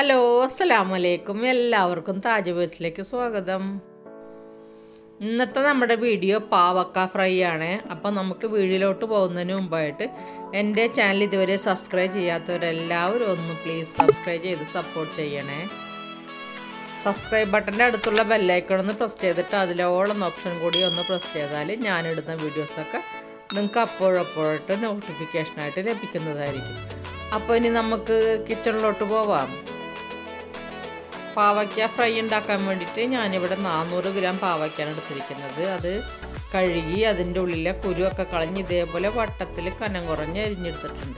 Hello അസ്സലാമു അലൈക്കും എല്ലാവർക്കും താജ് വേഴ്സിലേക്ക് സ്വാഗതം. ഇന്നത്തെ നമ്മുടെ വീഡിയോ പാവക്ക ഫ്രൈ ആണ്. അപ്പോൾ നമുക്ക് വീഡിയോയിലോട്ട് പോകുന്നതിന് മുമ്പായിട്ട് എൻ്റെ ചാനൽ ഇതുവരെ സബ്സ്ക്രൈബ് ചെയ്യാത്തവരെല്ലാവരും ഒന്ന് പ്ലീസ് സബ്സ്ക്രൈബ് ചെയ്ത് സപ്പോർട്ട് ചെയ്യണേ. സബ്സ്ക്രൈബ് ബട്ടൻ്റെ അടുത്തുള്ള ബെല്ലൈക്കൺ ഒന്ന് പ്രസ് ചെയ്തിട്ട് അതിലോളം ഓപ്ഷൻ കൂടി ഒന്ന് പ്രസ് ചെയ്താൽ ഞാനിടുന്ന വീഡിയോസൊക്കെ നിങ്ങൾക്ക് അപ്പോഴപ്പോഴായിട്ട് നോട്ടിഫിക്കേഷനായിട്ട് ലഭിക്കുന്നതായിരിക്കും. അപ്പോൾ ഇനി നമുക്ക് കിച്ചണിലോട്ട് പോവാം. പാവയ്ക്ക ഫ്രൈ ഉണ്ടാക്കാൻ വേണ്ടിയിട്ട് ഞാനിവിടെ 400 ഗ്രാം പാവയ്ക്കാണ് എടുത്തിരിക്കുന്നത്. അത് കഴുകി അതിൻ്റെ ഉള്ളിലെ കുരുവൊക്കെ കളഞ്ഞ് ഇതേപോലെ വട്ടത്തിൽ കനം കുറഞ്ഞ് അരിഞ്ഞെടുത്തിട്ടുണ്ട്.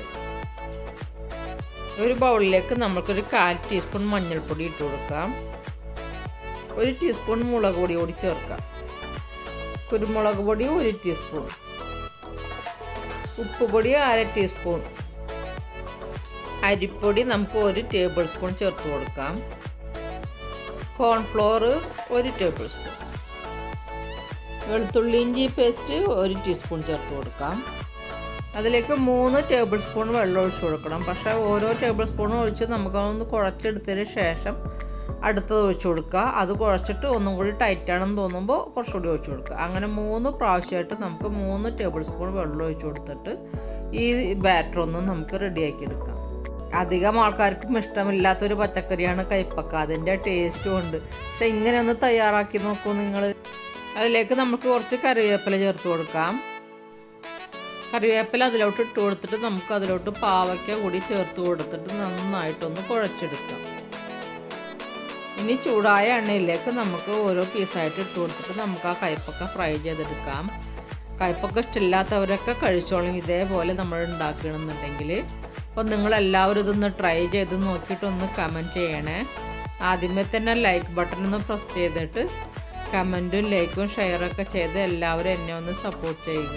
ഒരു ബൗളിലേക്ക് നമുക്കൊരു 1/4 ടീസ്പൂൺ മഞ്ഞൾപ്പൊടി ഇട്ട് കൊടുക്കാം. 1 ടീസ്പൂൺ മുളക് പൊടി കൂടി ചേർക്കാം. കുരുമുളക് പൊടി 1 ടീസ്പൂൺ, ഉപ്പ് പൊടി 1/2 ടീസ്പൂൺ, അരിപ്പൊടി നമുക്ക് 1 ടേബിൾ സ്പൂൺ ചേർത്ത് കൊടുക്കാം. കോൺഫ്ലോർ 1 ടേബിൾ സ്പൂൺ, വെളുത്തുള്ളി ഇഞ്ചി പേസ്റ്റ് 1 ടീസ്പൂൺ ചേർത്ത് കൊടുക്കാം. അതിലേക്ക് 3 ടേബിൾ സ്പൂൺ വെള്ളം ഒഴിച്ച് കൊടുക്കണം. പക്ഷേ ഓരോ ടേബിൾ സ്പൂണും ഒഴിച്ച് നമുക്കൊന്ന് കുഴച്ചെടുത്തതിന് ശേഷം അടുത്തത് ഒഴിച്ച് കൊടുക്കുക. അത് കുഴച്ചിട്ട് ഒന്നും കൂടി ടൈറ്റാണെന്ന് തോന്നുമ്പോൾ കുറച്ചുകൂടി ഒഴിച്ച് കൊടുക്കുക. അങ്ങനെ 3 പ്രാവശ്യമായിട്ട് നമുക്ക് 3 ടേബിൾ സ്പൂൺ വെള്ളം ഒഴിച്ച് കൊടുത്തിട്ട് ഈ ബാറ്റർ ഒന്ന് നമുക്ക് റെഡിയാക്കി എടുക്കാം. അധികം ആൾക്കാർക്കും ഇഷ്ടമില്ലാത്തൊരു പച്ചക്കറിയാണ് കൈപ്പക്ക. അതിൻ്റെ ടേസ്റ്റും ഉണ്ട്. പക്ഷെ ഇങ്ങനെ ഒന്ന് തയ്യാറാക്കി നോക്കൂ നിങ്ങൾ. അതിലേക്ക് നമുക്ക് കുറച്ച് കറിവേപ്പില ചേർത്ത് കൊടുക്കാം. കറിവേപ്പില അതിലോട്ട് ഇട്ട് കൊടുത്തിട്ട് നമുക്ക് അതിലോട്ട് പാവയ്ക്ക കൂടി ചേർത്ത് കൊടുത്തിട്ട് നന്നായിട്ടൊന്ന് കുഴച്ചെടുക്കാം. ഇനി ചൂടായ എണ്ണയിലേക്ക് നമുക്ക് ഓരോ പീസായിട്ട് ഇട്ട് കൊടുത്തിട്ട് നമുക്ക് ആ കൈപ്പക്ക ഫ്രൈ ചെയ്തെടുക്കാം. കൈപ്പക്ക ഇഷ്ടമില്ലാത്തവരൊക്കെ കഴിച്ചോളും ഇതേപോലെ നമ്മൾ ഉണ്ടാക്കണമെന്നുണ്ടെങ്കിൽ. അപ്പോൾ നിങ്ങളെല്ലാവരും ഇതൊന്ന് ട്രൈ ചെയ്ത് നോക്കിയിട്ടൊന്ന് കമൻറ്റ് ചെയ്യണേ. ആദ്യമേ തന്നെ ലൈക്ക് ബട്ടൺ ഒന്ന് പ്രസ് ചെയ്തിട്ട് കമൻറ്റും ലൈക്കും ഷെയറൊക്കെ ചെയ്ത് എല്ലാവരും എന്നെ ഒന്ന് സപ്പോർട്ട് ചെയ്യുക.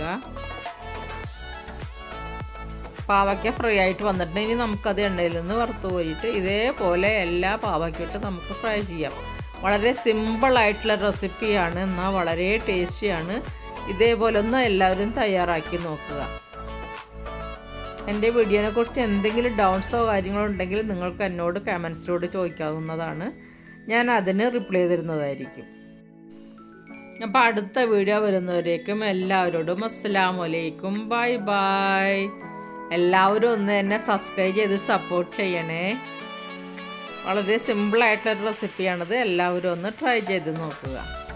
പാവയ്ക്ക ഫ്രൈ ആയിട്ട് വന്നിട്ട് ഇനി നമുക്കത് എണ്ണയിൽ നിന്ന് വറുത്ത് കോരിയിട്ട് ഇതേപോലെ എല്ലാ പാവയ്ക്കിട്ട് നമുക്ക് ഫ്രൈ ചെയ്യാം. വളരെ സിമ്പിളായിട്ടുള്ള റെസിപ്പിയാണ്, എന്നാൽ വളരെ ടേസ്റ്റിയാണ്. ഇതേപോലെ ഒന്ന് എല്ലാവരും തയ്യാറാക്കി നോക്കുക. എൻ്റെ വീഡിയോനെ കുറിച്ച് എന്തെങ്കിലും ഡൗട്ട്സോ കാര്യങ്ങളോ ഉണ്ടെങ്കിൽ നിങ്ങൾക്ക് എന്നോട് കമൻസിലൂടെ ചോദിക്കാവുന്നതാണ്. ഞാൻ അതിന് റിപ്ലൈ തരുന്നതായിരിക്കും. അപ്പോൾ അടുത്ത വീഡിയോ വരുന്നവരേക്കും എല്ലാവരോടും അസ്സലാമു അലൈക്കും, ബൈ ബൈ. എല്ലാവരും ഒന്ന് എന്നെ സബ്സ്ക്രൈബ് ചെയ്ത് സപ്പോർട്ട് ചെയ്യണേ. വളരെ സിമ്പിളായിട്ടുള്ള റെസിപ്പിയാണിത്. എല്ലാവരും ഒന്ന് ട്രൈ ചെയ്ത് നോക്കുക.